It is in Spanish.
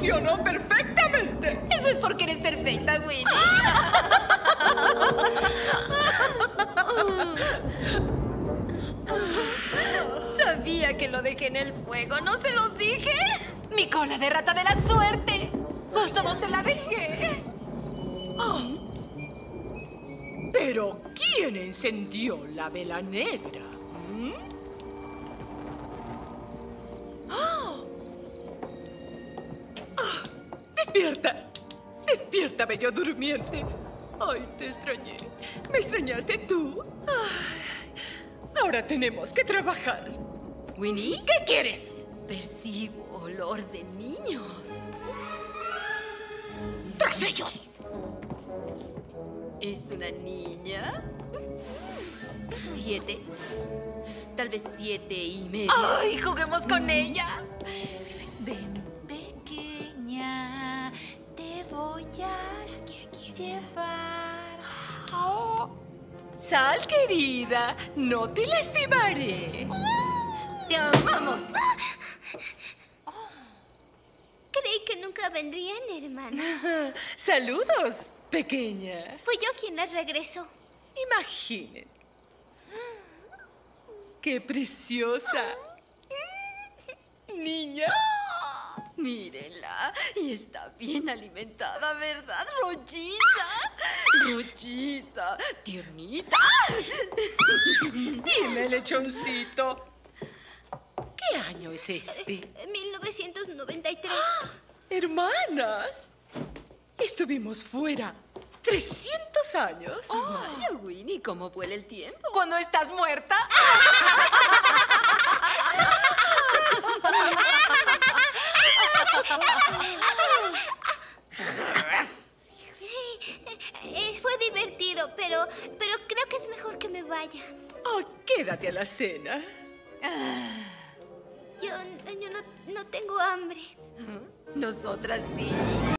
funcionó perfectamente. Eso es porque eres perfecta, Winnie. Sabía que lo dejé en el fuego. ¿No se los dije? Mi cola de rata de la suerte. Justo donde la dejé. Pero, ¿quién encendió la vela negra? ¡Despierta! ¡Despierta, bello durmiente! ¡Ay, te extrañé! ¿Me extrañaste tú? Ay, ahora tenemos que trabajar. ¿Winnie? ¿Qué quieres? Percibo olor de niños. ¡Tras ellos! ¿Es una niña? 7. Tal vez 7:30. ¡Ay, juguemos con ella! Ven, pequeña, te voy a llevar. Oh. Sal, querida. No te lastimaré. ¡Te amamos! Creí que nunca vendrían, hermana. Saludos, pequeña. Fui yo quien las regresó. Imaginen. ¡Qué preciosa! Niña. Mírenla. Y está bien alimentada, ¿verdad? Rolliza. Rolliza. Tiernita. Dime, lechoncito. ¿Qué año es este? 1993. Hermanas. Estuvimos fuera 300 años. Vaya, Winnie, ¿cómo vuela el tiempo? ¿Cuando estás muerta? Fue divertido, pero creo que es mejor que me vaya. Oh, quédate a la cena. Yo no tengo hambre. Nosotras sí.